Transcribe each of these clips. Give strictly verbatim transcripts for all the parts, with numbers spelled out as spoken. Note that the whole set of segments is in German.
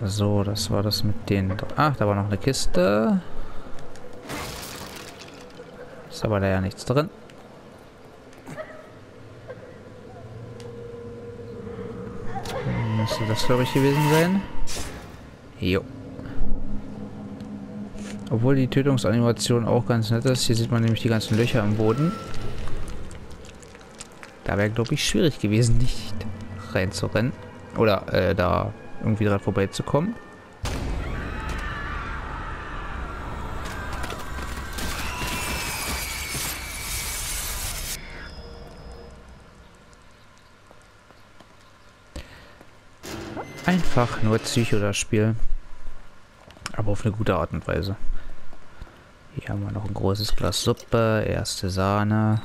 So, das war das mit den... Ach, da war noch eine Kiste. Ist aber da ja nichts drin. Müsste das, glaube ich, gewesen sein. Jo. Obwohl die Tötungsanimation auch ganz nett ist. Hier sieht man nämlich die ganzen Löcher im Boden. Da wäre, glaube ich, schwierig gewesen, nicht reinzurennen. Oder äh, da irgendwie dran vorbeizukommen. Einfach nur Psycho das Spiel. Aber auf eine gute Art und Weise. Hier haben wir noch ein großes Glas Suppe, erste Sahne.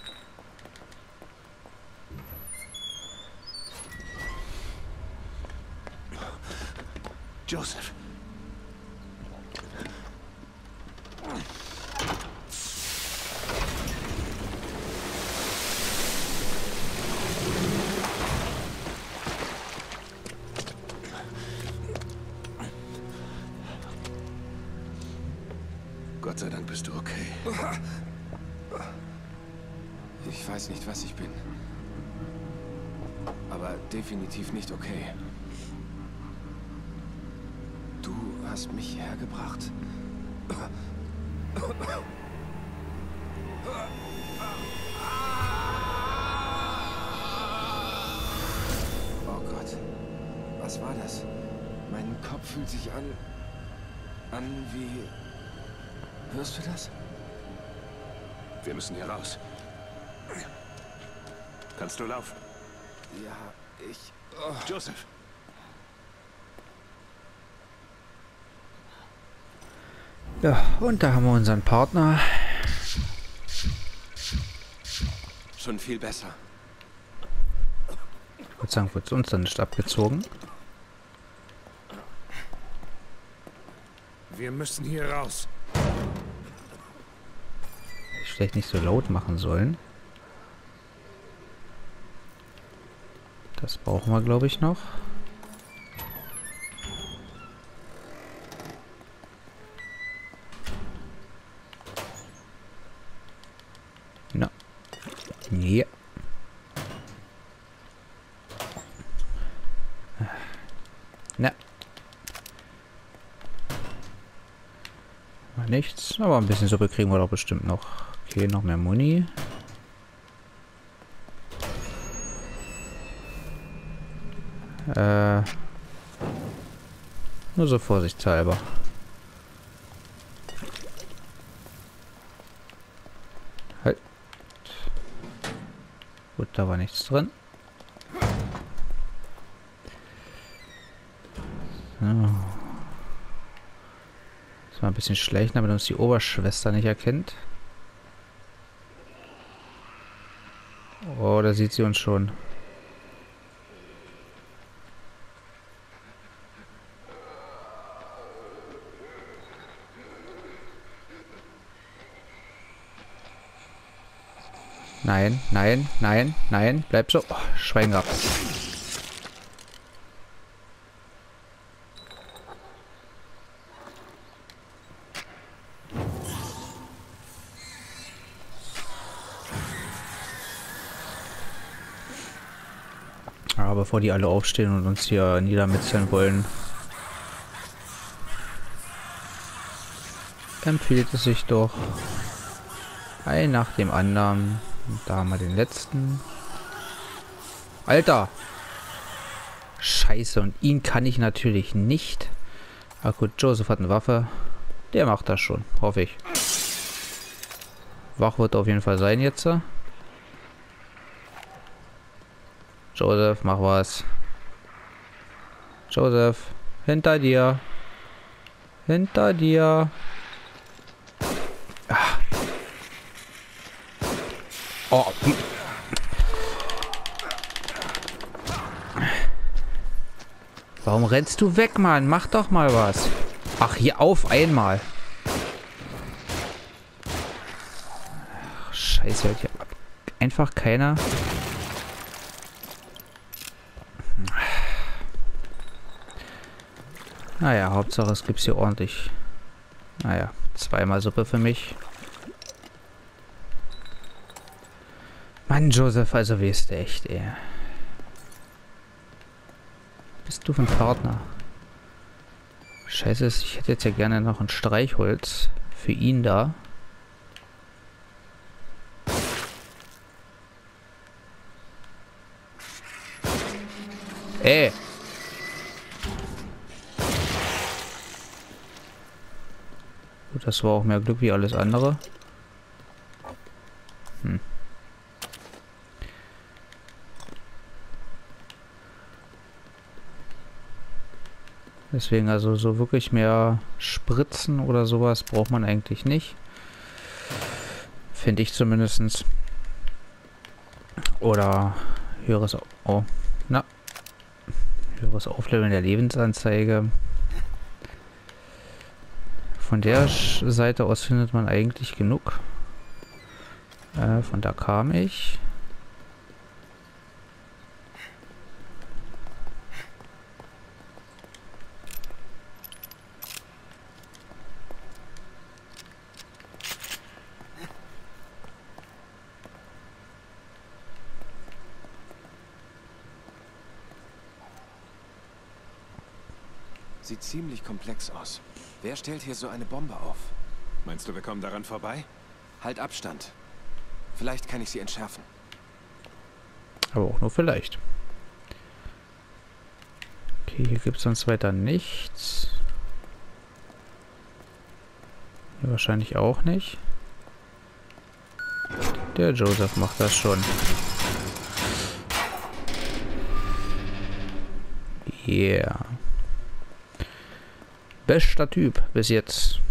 Joseph. Gott sei Dank bist du okay. Ich weiß nicht, was ich bin. Aber definitiv nicht okay. Du hast mich hierher gebracht. Oh Gott. Was war das? Mein Kopf fühlt sich an... an wie... Hörst du das? Wir müssen hier raus. Kannst du laufen? Ja, ich... Oh. Joseph! Ja, und da haben wir unseren Partner. Schon viel besser. Ich würde sagen, wird uns dann nicht abgezogen. Wir müssen hier raus. Hätte ich vielleicht nicht so laut machen sollen. Das brauchen wir, glaube ich, noch. Na. Ja. Na. Nichts, aber ein bisschen Suppe kriegen wir doch bestimmt noch. Okay, noch mehr Muni. Äh, nur so vorsichtshalber. Halt. Gut, da war nichts drin. So. Jetzt mal ein bisschen schleichen, damit uns die Oberschwester nicht erkennt. Oh, da sieht sie uns schon. Nein, nein, nein, nein. Bleib so. Oh, Schwein gehabt. Aber bevor die alle aufstehen und uns hier niedermetzeln wollen, empfiehlt es sich doch, ein nach dem anderen. Und da haben wir den letzten. Alter! Scheiße, und ihn kann ich natürlich nicht. Ah gut, Joseph hat eine Waffe. Der macht das schon, hoffe ich. Wach wird auf jeden Fall sein jetzt. Joseph, mach was. Joseph, hinter dir. Hinter dir. Ah. Oh. Warum rennst du weg, Mann? Mach doch mal was. Ach, hier auf einmal. Ach, Scheiße, hört hier einfach keiner. Naja, Hauptsache es gibt hier ordentlich. Naja, zweimal Suppe für mich. Mann, Joseph, also weißt du echt, ey. Bist du für ein Partner? Scheiße, ich hätte jetzt ja gerne noch ein Streichholz für ihn da. Ey! Gut, das war auch mehr Glück wie alles andere. Hm. Deswegen also so wirklich mehr Spritzen oder sowas braucht man eigentlich nicht. Finde ich zumindest. Oder höheres, oh, na, höheres Aufleveln der Lebensanzeige. Von der Seite aus findet man eigentlich genug. Äh, von da kam ich. Sieht ziemlich komplex aus. Wer stellt hier so eine Bombe auf? Meinst du, wir kommen daran vorbei? Halt Abstand. Vielleicht kann ich sie entschärfen. Aber auch nur vielleicht. Okay, hier gibt es sonst weiter nichts. Hier wahrscheinlich auch nicht. Der Joseph macht das schon. Yeah. Bester Typ bis jetzt.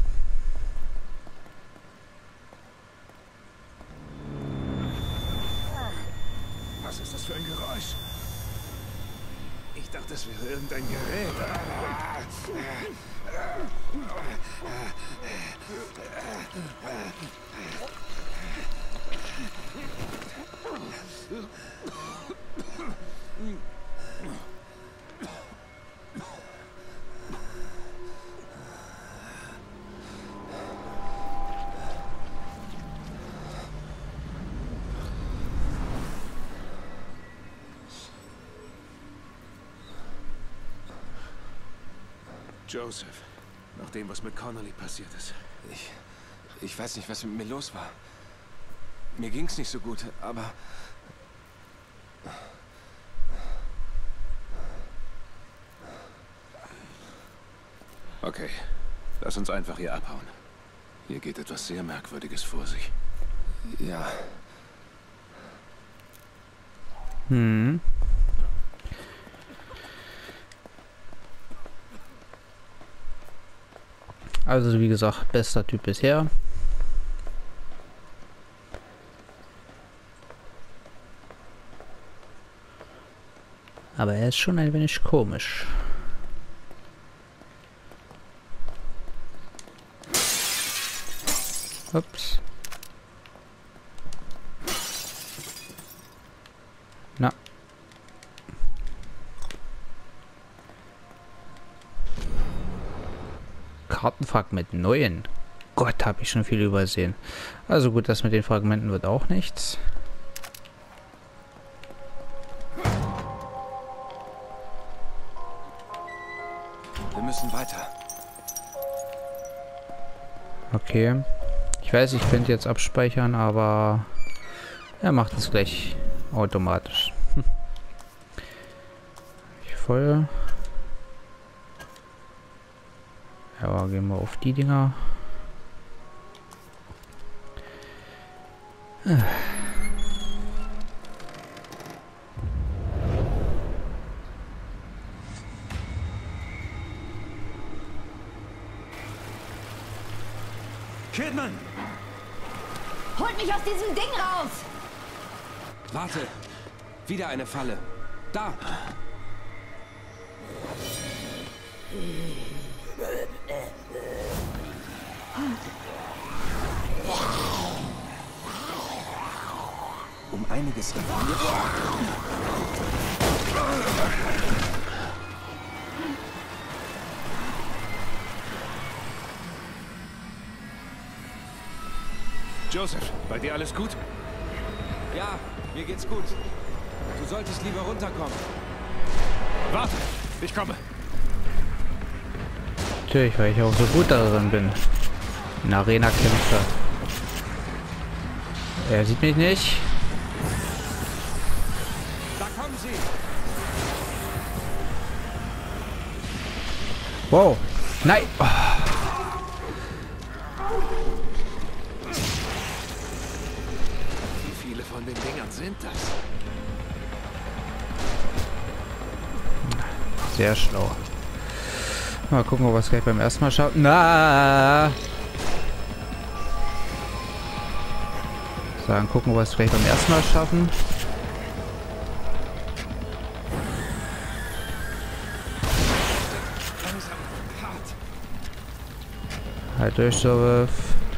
Was ist das für ein Geräusch? Ich dachte, es wäre irgendein Gerät. Joseph, nach dem, was mit Connolly passiert ist. Ich, ich weiß nicht, was mit mir los war. Mir ging's nicht so gut, aber... Okay, lass uns einfach hier abhauen. Hier geht etwas sehr Merkwürdiges vor sich. Ja. Hm. Also wie gesagt, bester Typ bisher. Aber er ist schon ein wenig komisch. Ups. Na. Kartenfragment neun. Gott, habe ich schon viel übersehen. Also gut, das mit den Fragmenten wird auch nichts. Wir müssen weiter. Okay. Ich weiß, ich könnte jetzt abspeichern, aber er macht es gleich automatisch. Ich voll. Ja, gehen wir auf die Dinger. Kidman! Holt mich aus diesem Ding raus! Warte! Wieder eine Falle. Da! Um einiges reformiert. Joseph, bei dir alles gut? Ja, mir geht's gut. Du solltest lieber runterkommen. Warte, ich komme. Natürlich, weil ich auch so gut darin bin. Ein Arena-Kämpfer. Er sieht mich nicht. Da kommen sie. Wow. Nein. Oh. Wie viele von den Dingern sind das? Sehr schlau. Mal gucken, ob wir es gleich beim ersten Mal schaffen. Na. Sagen, gucken, ob wir es gleich beim ersten Mal schaffen. Halt durch, Joseph.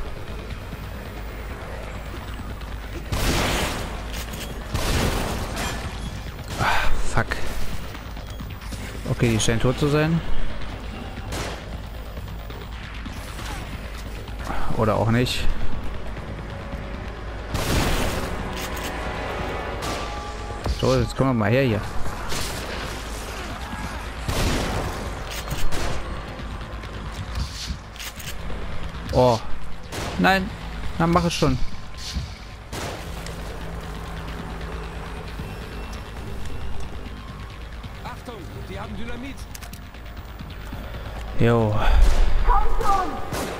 Ah, fuck. Okay, die scheint tot zu sein. Oder auch nicht. So, jetzt kommen wir mal her hier. Oh. Nein. Dann mach es schon. Achtung, die haben Dynamit. Jo. Komm schon!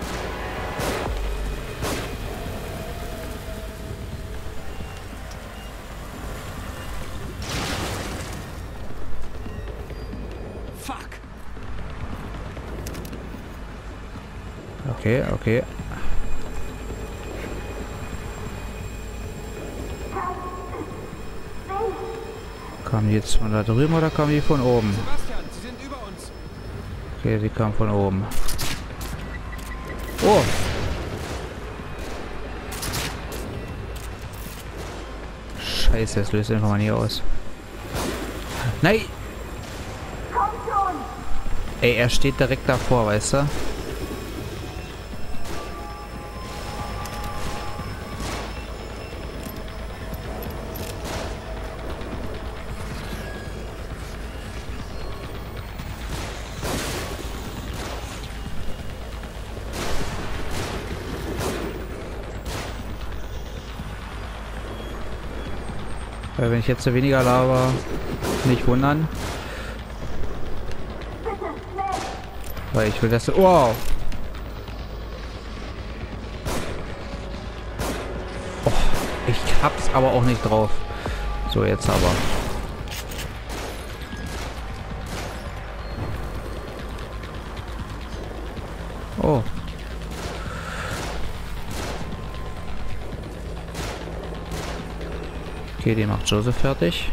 Fuck. Okay, okay. Kommen die jetzt von da drüben oder kommen die von oben? Sebastian, sie sind über uns. Okay, sie kommen von oben. Oh! Scheiße, das löst einfach mal nie aus. Nein! Komm schon! Ey, er steht direkt davor, weißt du? Weil wenn ich jetzt so weniger laber, nicht wundern. Weil ich will das... Wow! Oh, ich hab's aber auch nicht drauf. So, jetzt aber. Oh. Okay, die macht Joseph fertig.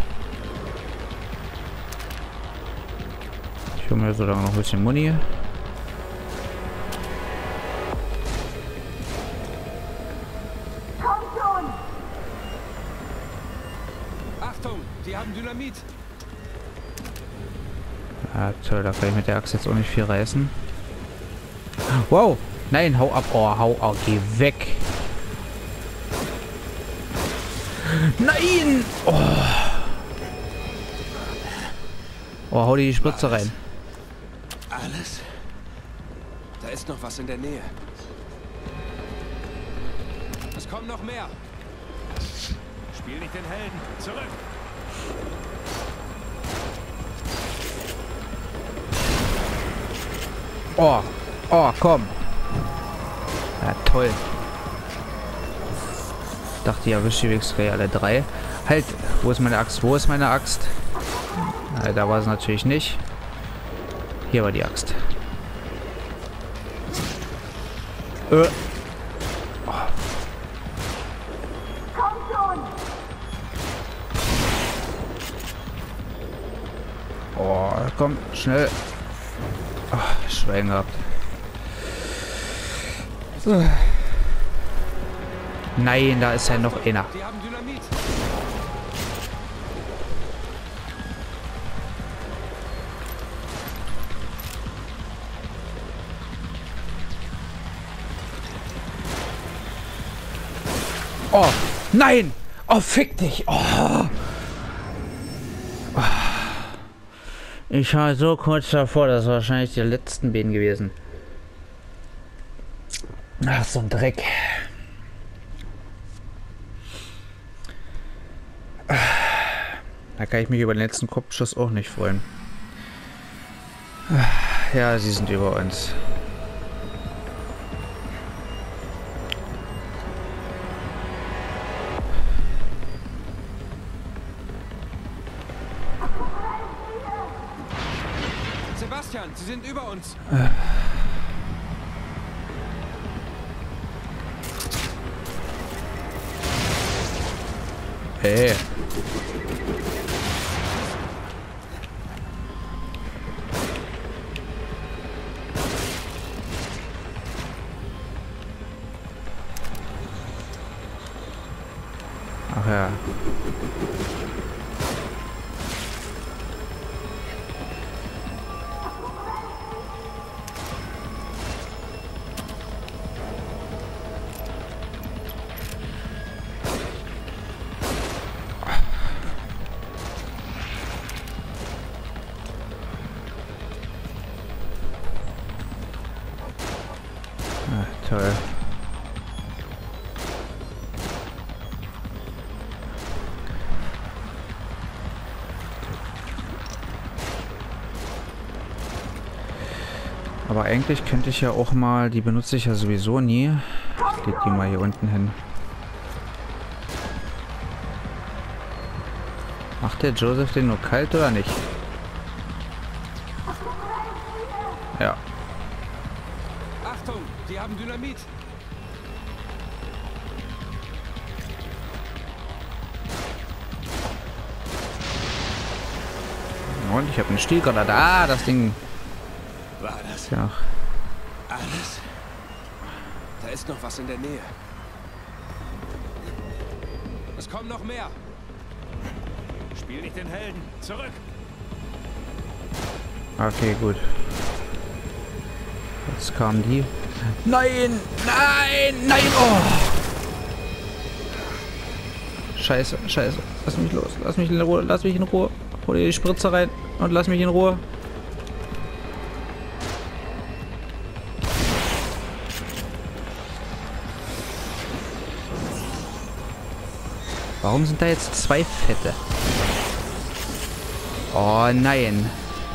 Ich hole mir so lange noch ein bisschen Muni. Komm schon! Achtung, die haben Dynamit. Ah, toll, da kann ich mit der Axt jetzt auch nicht viel reißen. Wow! Nein, hau ab! Oh, hau ab! Geh weg! Nein! Oh, oh hau dir die Spritze rein. Alles? Da ist noch was in der Nähe. Es kommen noch mehr. Spiel nicht den Helden. Zurück! Oh, oh, komm. Ja, toll. Ich dachte, ich erwische die Wichser alle drei. Halt, wo ist meine Axt? Wo ist meine Axt? Na, da war es natürlich nicht. Hier war die Axt. Äh. Komm schon! Oh, komm, schnell. Ach, Schwein gehabt. Äh. Nein, da ist ja noch einer. Die haben Dynamit. Oh, nein! Oh, fick dich! Oh. Ich war so kurz davor, das war wahrscheinlich die letzten Bienen gewesen. Ach, so ein Dreck. Da kann ich mich über den letzten Kopfschuss auch nicht freuen. Ja, sie sind über uns. Sebastian, sie sind über uns. Hey. Ach ja. Ah, toll. Aber eigentlich könnte ich ja auch mal, die benutze ich ja sowieso nie. Ich leg die mal hier unten hin. Macht der Joseph den nur kalt oder nicht? Ja. Achtung, die haben Dynamit. Und ich habe einen Stielgranat. Ah, das Ding. War das Ja. alles? Da ist noch was in der Nähe. Es kommen noch mehr. Spiel nicht den Helden. Zurück! Okay, gut. Jetzt kamen die. Nein! Nein! Nein! Oh! Scheiße, scheiße. Lass mich los. Lass mich in Ruhe. Lass mich in Ruhe. Hol dir die Spritze rein und lass mich in Ruhe. Warum sind da jetzt zwei Fette? Oh nein.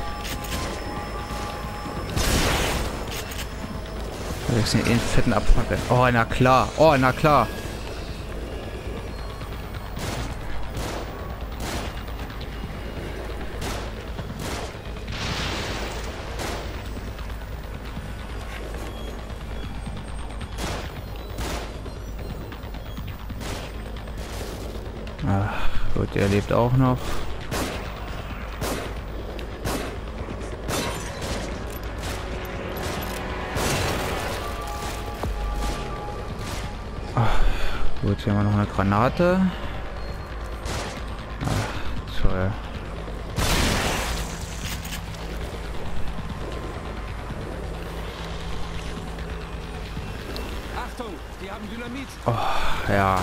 Ich muss den fetten abpacken. Oh, na klar. Oh, na klar. Ach, gut, er lebt auch noch. Gut, hier haben wir noch eine Granate. Ach, toll. Achtung, die haben Dynamit. Oh, ja.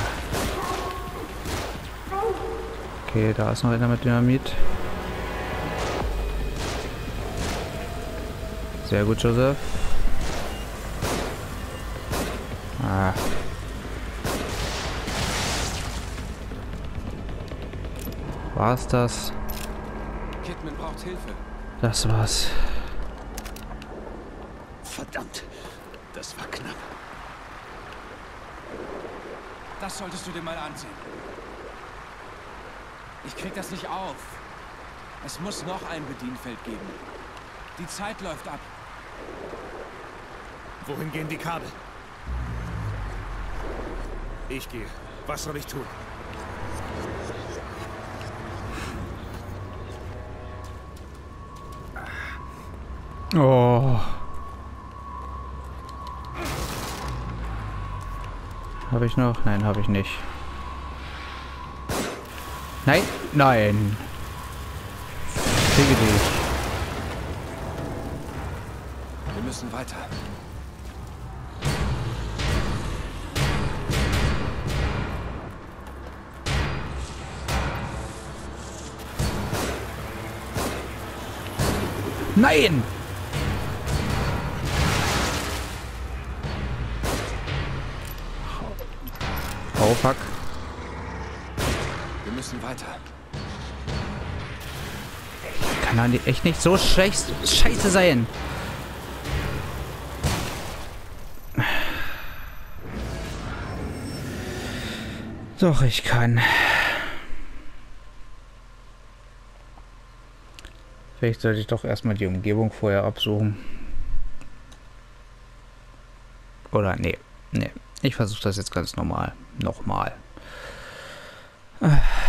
Okay, da ist noch einer mit Dynamit. Sehr gut, Joseph. Ah. War's das? Kidman braucht Hilfe. Das war's. Verdammt! Das war knapp. Das solltest du dir mal ansehen. Ich krieg das nicht auf. Es muss noch ein Bedienfeld geben. Die Zeit läuft ab. Wohin gehen die Kabel? Ich gehe. Was soll ich tun? Oh. Habe ich noch? Nein, habe ich nicht. Nein, nein. Fiege dich. Wir müssen weiter. Nein! Oh, fuck. Wir müssen weiter. Kann doch echt nicht so scheiß scheiße sein. Doch, ich kann. Vielleicht sollte ich doch erstmal die Umgebung vorher absuchen. Oder nee, nee. Ich versuche das jetzt ganz normal. Nochmal. Ah.